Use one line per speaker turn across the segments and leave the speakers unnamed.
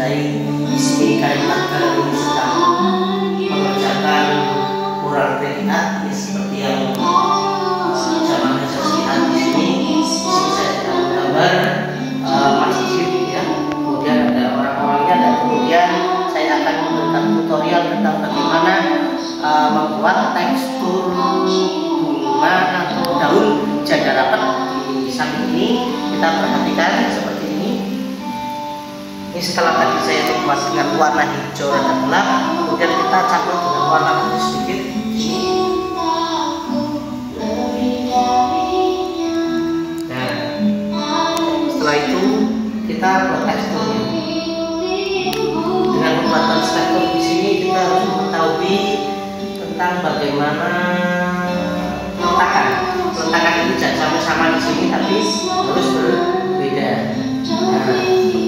mencintai. Di sini Kalimantan Barat ini sedang mengerjakan mural reliat seperti yang zaman Pancasila. Di sini saya sedang menggambar masjid ya, kemudian ada orang-orangnya, dan kemudian saya akan memberikan tutorial tentang bagaimana membuat tekstur bunga atau daun janda rapet. Di samping ini kita perhatikan seperti ini. Ini setelah tadi saya membuat dengan warna hijau rada gelap, kemudian kita campur dengan warna putih sedikit. Nah, setelah itu kita buat teksturnya. Dengan pembuatan tekstur di sini kita harus mengetahui tentang bagaimana peletakan itu jangan sampai sama di sini, tapi harus berbeda. Nah,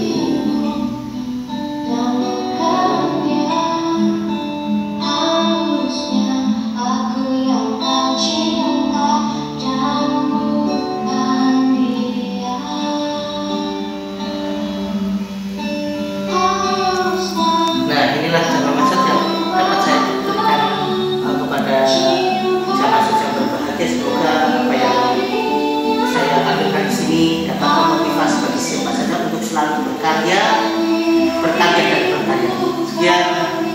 inilah cara masak yang dapat saya berikan kepada sahabat yang berbahagia. Semoga apa yang saya tampilkan di sini dapat memotivasi bagi siapa saja untuk selalu berkarya dan berkarya. Sekian.